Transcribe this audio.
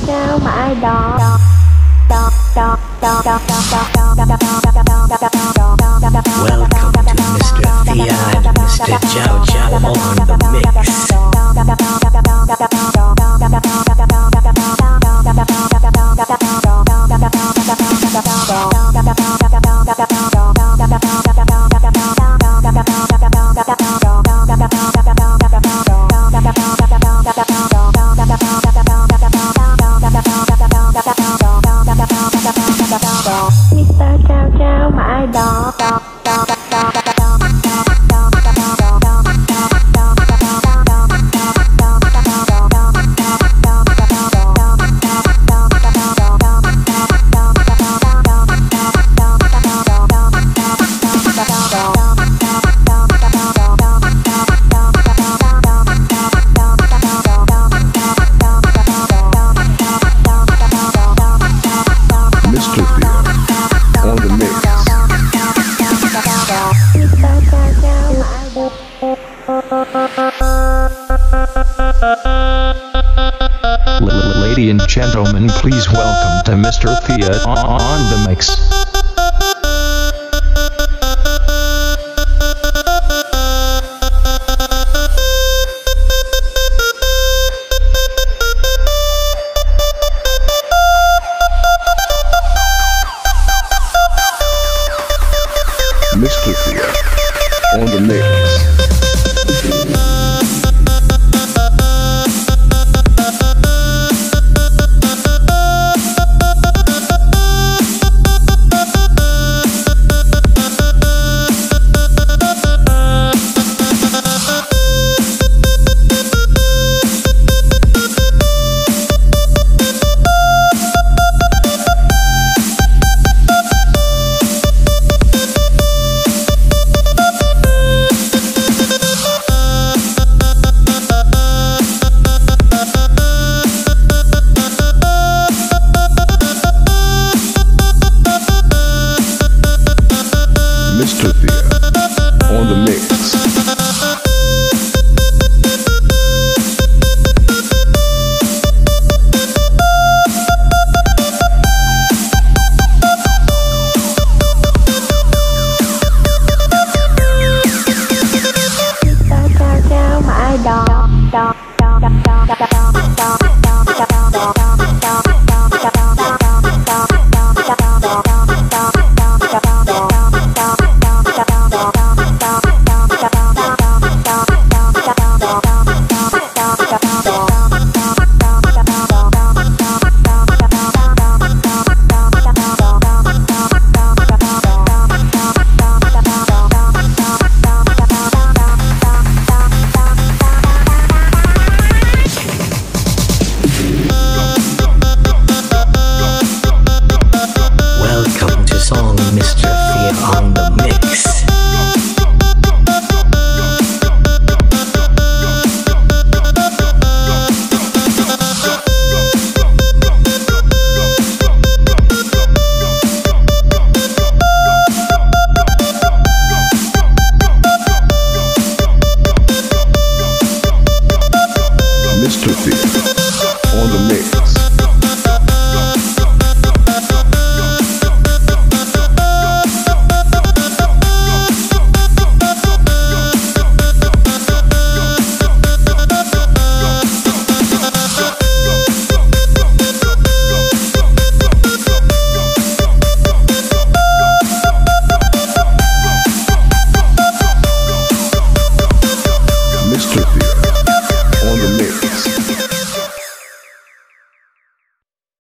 trao mãi đó. Welcome to Mr. Thea and Mr. Chow Chow on the mix. Mr. Chow Chow mãi đó. Mr. Thea on the mix. Ladies and gentlemen, please welcome to Mr. Thea on the mix. Mr. Thea on the mix. Mr. Thea on the mix. Welcome to song Mr. Thea on the mix. Mr. Thea on the mix.